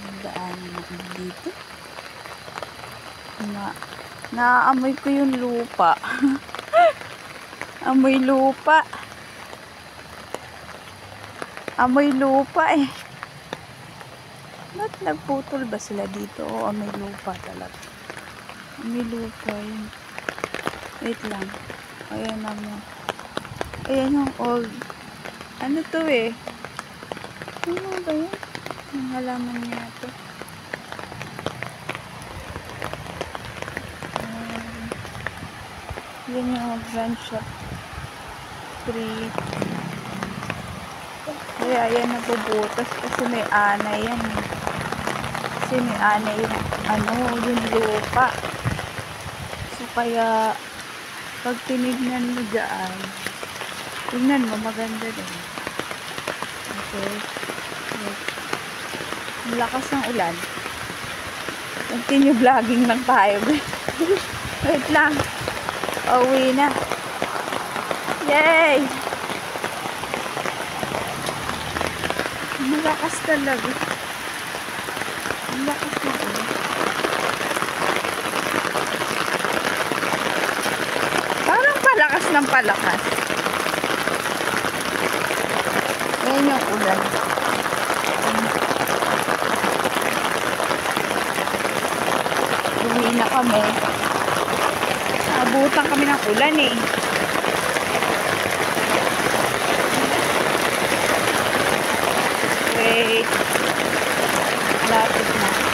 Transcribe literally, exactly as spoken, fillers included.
Daanan natin dito. Na, naaamoy ko yung lupa. Amoy lupa. Amoy lupa eh. Ba't nagputol ba sila dito? O amoy lupa talaga. Amoy lupa yun. Wait lang. Ayan naman. Ayan yung old. Ano to eh? Ano ba yun? Ang halaman niya to. Um, yan yung branch shop tree. Kaya yan nabubutas kasi may anay yan. Kasi may anay yung ano, yung lupa. So kaya pag tinignan mo dyan, tingnan mo maganda din. Okay. Ang lakas ng ulan. Continue vlogging lang tayo. Wait lang. Pauwi na. Yay! Malakas talaga. Ang lakas na ulan. Parang palakas ng palakas. Ayan yung ulan. Uwi na kami. Abutan kami ng ulan eh. Wait. Lapit na.